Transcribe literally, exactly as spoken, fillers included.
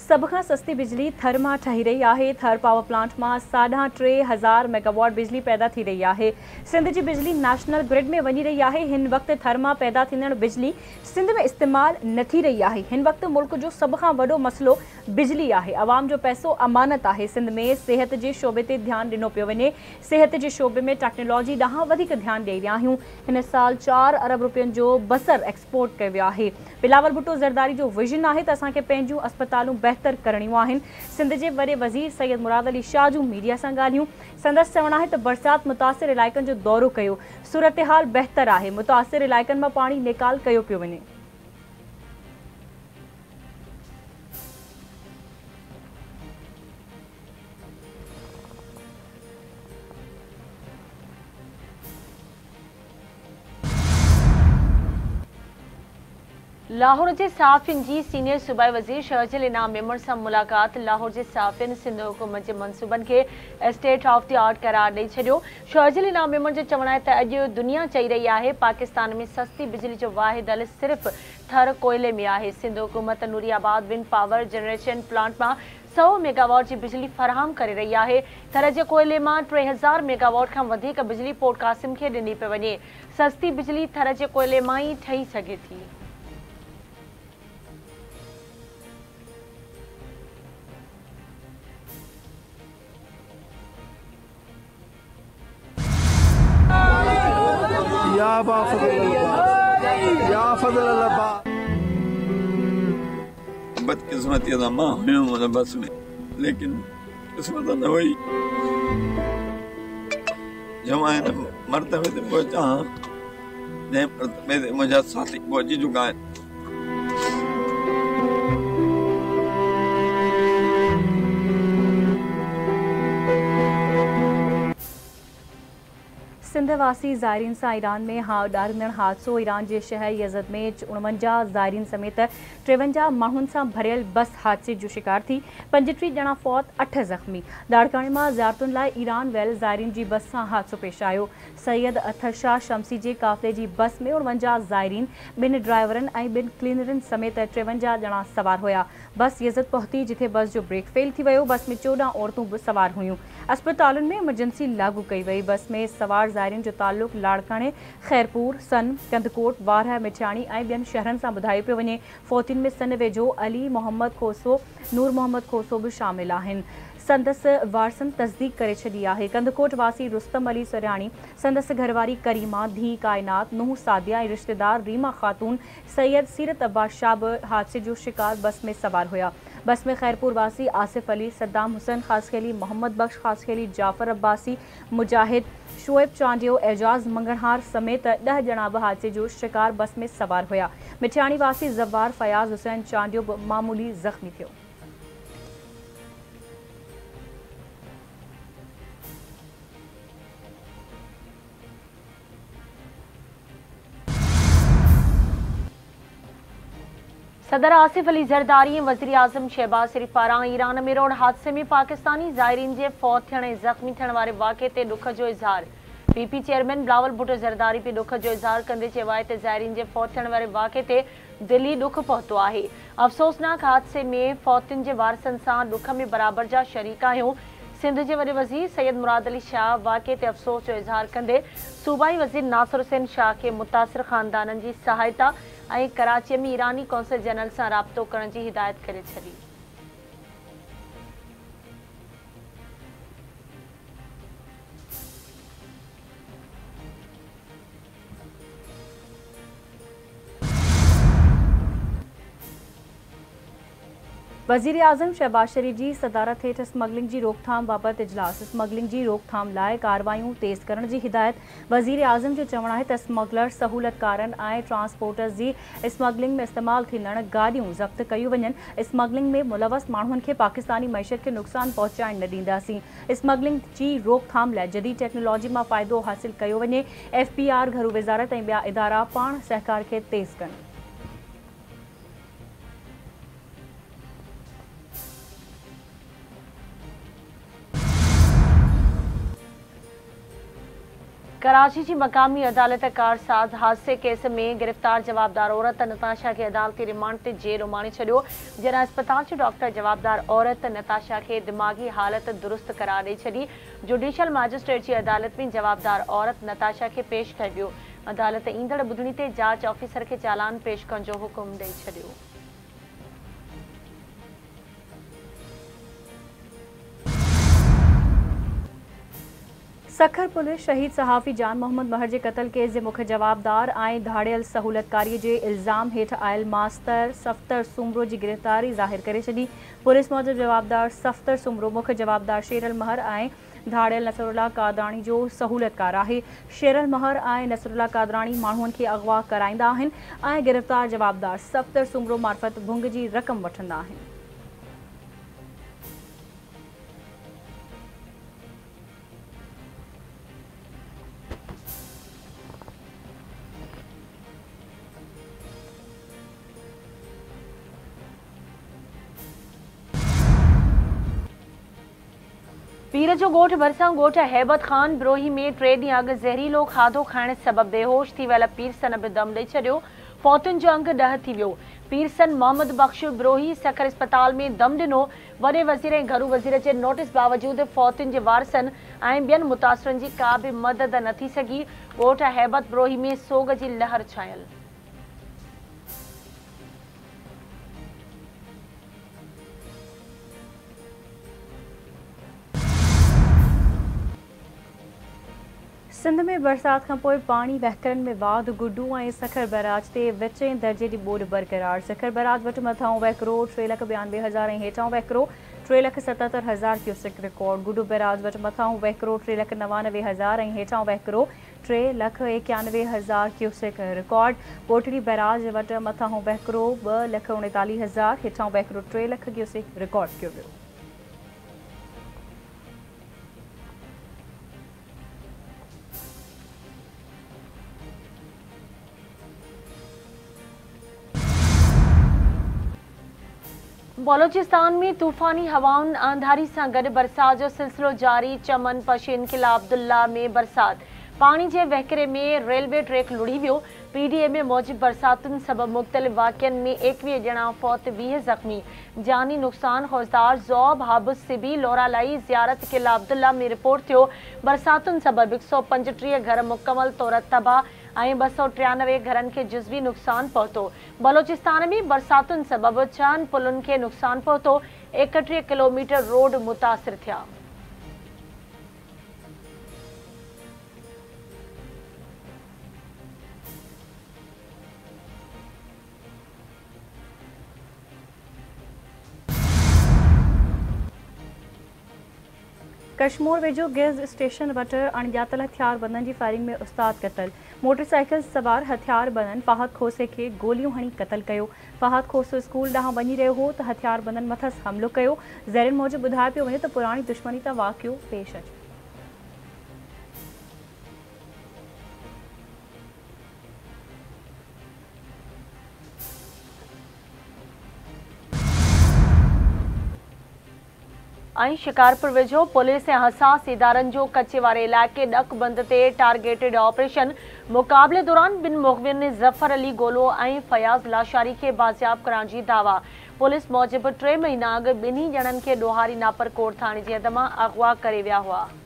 सब खां सस्ती बिजली थर मां ठही रही है। थर पावर प्लांट मां साढा टे हज़ार मेगावाट बिजली पैदा थी रही है। सिंध की बिजली नेशनल ग्रिड में वही रही है। इन वक्त थर मां पैदा थींदड़ बिजली सिंध में इस्तेमाल न थी रही है। इन वक्त मुल्क जो सब खां वडो मसलो बिजली है। अवाम जो पैसो अमानत है। सिंध में सेहत के शोबे ते ध्यान दिनो पियो वने। सेहत के शोबे में टेक्नोलॉजी ॾांहुं वधीक ध्यान ॾेई रहिया आहियूं। इन साल चार अरब रुपयनि जो बसर एक्सपोर्ट कयो वियो आहे। बिलावल भुट्टो ज़रदारी जो विजन है त असांखे पंहिंजूं अस्पतालूं बेहतर करणियूं आहिनि। सिंध के वडे वज़ीर सैयद मुराद अली शाह जूं मीडिया सां ॻाल्हियूं। संदसि चवणु आहे त बरसात मुतासिर इलाइक़नि जो दौरो कयो। सूरत हाल बेहतर है। मुतासिर इलाइक़नि मां पाणी निकाल कयो पियो वञे। लाहौर के साफ़िन की सीनियर सूबाई वज़ीर शहजल इनाम मेमर से मुलाकात। लाहौर के साफ़िन सिंध हुकूमत के मनसूबन के स्टेट ऑफ द आर्ट करार ॾेई छॾियो। शहजल इनाम मेमर जो चवण है त अॼु दुनिया चई रही है पाकिस्तान में सस्ती बिजली जो वाहिद हल सिर्फ़ थर कोयले में है। सिंध हुकूमत Nooriabad wind power generation plant में सौ मेगावाट की बिजली फराहम कर रही है। थर के कोयले में टे हज़ार मेगावाट का वधिक बिजली पोर्ट कासिम के ॾिनी पे वञे। सस्ती बिजली थर के कोयले में ही ठही सके थी। या या फजल अल्लाह बदकिस्मती था मां हुयुमि बस में, लेकिन किस्मत न हुई। जब मां हिन मरतबे ते पहुचा जंहिं मरतबे ते मुंहिंजा साथी पहुची चुका आहिनि। सिंधवासी ज़ायरीन से ईरान में हाँ डारंदड़ हादसो। ईरान के शहर यज़द में उणवंजाह ज़ायरीन समेत टेवंजाह माण्हुनि से भरियल बस हादसे जो शिकार थी। पंजटीह ॼणा फौत, अठ ज़ख़्मी। दाड़काने में ज़ियारतुनि लाइ ईरान वियल ज़ायरीन की बस से हादसो पेश आयो। सैयद अथरशाह शमसी के काफ़िले की बस में उणवंजाह ज़ायरीन, बिन ड्राइवरनि ऐं बिन क्लीनरनि समेत टेवंजाह ॼणा सवार हुआ। बस यज़द पहुती जिथे बस जो ब्रेक फेल थी वियो। बस में चौदह औरतूं भी सवार हुयूं। अस्पतालुनि में इमरजेंसी लागू कई वई। बस में सवार ज़ायरीन जो ताल्लुक लाड़काने, खैरपुर, सन, कंदकोट, वारह, मिठियाणी ऐं ॿियनि शहरनि सां ॿुधायो पियो वञे। फौतियुनि में सन वेझो अली मोहम्मद खोसो, नूर मोहम्मद खोसो भी शामिल आहिनि। संदसि वारसनि तस्दीक करे छॾी आहे। कंदकोट वासी रुस्तम अली सरियाणी, संदसि घरवारी करीमा, धी कायनात, नूह सादिया ऐं रिश्तेदार रीमा खातून, सैयद सीरत अब्बास शाह बि हादसे जो शिकार बस में सवार हुआ। बस में खैरपुर वासी आसिफ अली, सद्दाम हुसैन खासखेली, मोहम्मद बख्श खासखेली, जाफर अब्बासी, मुजाहिद, शोएब चांडियो, एजाज मंगणहार समेत ॾह ॼणा भी हादसे जो शिकार बस में सवार हुआ। मिठियाणी वासी जवार फयाज हुसैन चांडियो भी मामूली ज़ख़्मी थियो। सदर आसिफ अली जरदारी वज़ीर आज़म शहबाज शरीफ पारां ईरान में रोड हादसे में पाकिस्तानी ज़ायरीन के फौत थियण ऐं ज़ख़्मी थियण वारे वाक़े ते दुख जो इज़हार। पीपी चेयरमैन बिलावल भुट्टो ज़रदारी भी दुख जो इज़हार कंदे चयो आहे त ज़ायरीन के फौत थियण वारे वाक़े ते दिली दुख पहुतो आहे। अफ़सोसनाक हादसे में फौतियुनि के वारसनि सां दुख में बराबर जा शरीक आहियूं। सिंध के वडे वज़ीर सैयद मुराद अली शाह वाक़े ते अफ़सोस जो इज़हार कंदे सूबाई वज़ीर नासिर हुसैन शाह के मुतासिर ख़ानदाननि की सहायता ऐं कराची में ईरानी कौंसल जनरल से राब्तो करण की हिदायत करे छॾी। वज़ीर आज़म शहबाज शरीफ की सदारत हेठ स्मगलिंग की रोकथाम बाबत इजलास। स्मगलिंग की रोकथाम लाइ कार्रवाइयों तेज़ करण की हिदायत। वज़ीर आज़म जो चवण है त स्मगलर, सहूलतकारन ऐं ट्रांसपोर्टर्स की स्मगलिंग में इस्तेमाल थींदड़ गाड़ियों ज़ब्त कयूं वञनि। स्मगलिंग में मुलवस माण्हुनि खे पाकिस्तानी मईशत के नुक़सान पहुचाइण न ॾींदासीं। स्मगलिंग की रोकथाम लाइ जदीद टेक्नोलॉजी में फ़ाइदो हासिल कयो वञे। एफ पी आर, घरू वज़ारत ऐं ॿिया इदारा पाण सहकार के तेज़ कनि। कराची की मकामी अदालत कारसाज हादसे केस में गिरफ्तार जवाबदार औरत नताशा के अदालती रिमांड ते जेल उमाणे छॾियो। जॾहिं अस्पताल जो डॉक्टर जवाबदार औरत नताशा के दिमागी हालत दुरुस्त करार ॾेई छॾी। जुडिशियल मैजिस्ट्रेट की अदालत में जवाबदार औरत नताशा के पेश कयो वियो। अदालत ईंदड़ ॿुधणी ते जांच ऑफिसर के चालान पेश करण जो हुकुम ॾेई छॾियो। सखर पुलिस शहीद सहाफ़ी जान मोहम्मद महर के कत्ल केस के मुख्य जवाबदार ऐं धाड़ियल सहूलतकारी के इल्ज़ाम हेठ आयल मास्तर सफ़्तर सुमरो की गिरफ़्तारी ज़ाहिर करे छॾी। पुलिस मूजिब जवाबदार सफ़्तर सुमरो मुख्य जवाबदार शेरल महर ऐं धाड़ियल नसरुल्ला कादरानी जो सहूलतकार है। शेरल महर ऐं नसरुल्ला कादरानी माण्हुनि खे अगवा कराईंदा आहिनि ऐं गिरफ़्तार जवाबदार सफ़्तर सुमरो मार्फत भुंग की रक़म वठंदा आहिनि। पीर जो गोठ भरसा गोठ हैबत खान ब्रोही में टे ॾींहं अॻु ज़हरीलो खाधो खाइण सबबि बेहोश थी वियल पीरसन बि दम ॾेई छॾियो। फौतुनि जो अंग ॾह थी वियो। पीरसन मोहम्मद बख्श ब्रोही सखर अस्पताल में दम ॾिनो। वॾे वज़ीर ऐं घरू वज़ीर जे नोटिस बावजूद फौतुनि जे वारसनि ऐं ॿियनि मुतासिरनि जी का बि मदद न थी सघी। गोठ हैबत ब्रोही में सोग जी लहर छायल। सिंध में बरसात खां पोइ पानी वहकरनि में वाध गुड्डू ऐं सखर बैराज ते विचें दर्जे जी ॿोॾ बरक़रार। सखर बैराज वटि मथां वहकिरो टे लख ॿियानवे हज़ार ऐं हेठां वहकिरो टे लख सतहतरि हज़ार क्यूसेक रिकॉर्ड। गुड्डू बैराज वटि मथां वहकिरो टे लख नवानवे हज़ार ऐं हेठां वहकिरो टे लख एकानवे हज़ार क्यूसेक रिकॉर्ड। पोटड़ी बैराज वटि मथां वहकिरो ॿ लख उणेतालीह हज़ार हेठां वहकिरो टे लख क्यूसेक रिकॉर्ड कयो वियो। बलोचिस्तान में तूफ़ानी हवाउन आंधारी से गड बरसात जो सिलसिलो जारी। चमन पशीन किला अब्दुल्ला में बरसात पानी के वहकरे में रेलवे ट्रैक लुढ़ी वियो। पीडीए में मौजिब बरसातुन सबब मुख्तलिफ वाक़ियन में एकवीह ॼणा फौत वीह ज़ख्मी। जानी नुक़सान हौसदार ज़ौब हाबुस सिबी लोरालाई ज़ियारत किला अब्दुल्ला में रिपोर्ट थियो। बरसातुन सबब एक सौ पंजटीह घर मुकम्मल तौर तबाह ऐं ॿ सौ टियानवे घरनि खे जुज़वी नुक़सान पहुतो। बलोचिस्तान में बरसातुनि सबब छहनि पुलनि खे नुक़सान पहुतो। एकटीह किलोमीटर रोड मुतासिर थिया। कश्मीर वेझो गैस स्टेशन वटि अणॼातल हथियार बंदनि जी फायरिंग में उस्ताद क़तल। मोटरसाइकिल सवार हथियार बंदनि फहद खोसे खे गोलियूं हणी क़तल कयो। फहद खोसो स्कूल ॾांहुं वञी रहियो हो त हथियार बंदनि मथस हमलो कयो। ज़रीन मूजिब ॿुधायो पियो वञे त पुराणी दुश्मनी तां वाक़ियो पेश अचे। ऐं शिकारपुर वेझो पुलिस ऐं हसास इदारनि जो कचे वारे इलाइक़े ॾक बंद ते टारगेटेड ऑपरेशन मुक़ाबले दौरान ॿिनि मुख़बिरनि ने ज़फ़र अली गोलो ऐं फयाज़ लाशारी खे बाज़ियाब करण जी दावा। पुलिस मूजिब टे महीना अॻु ॿिन्ही ॼणनि खे ॾोहारी नापरकोट थाणे जी हद मां अगवा करे विया हुआ।